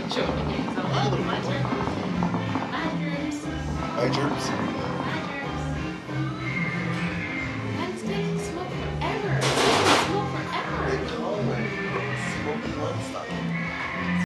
Sure. Okay, so, oh, my turn. Bye, Dreams. Bye, Jerks.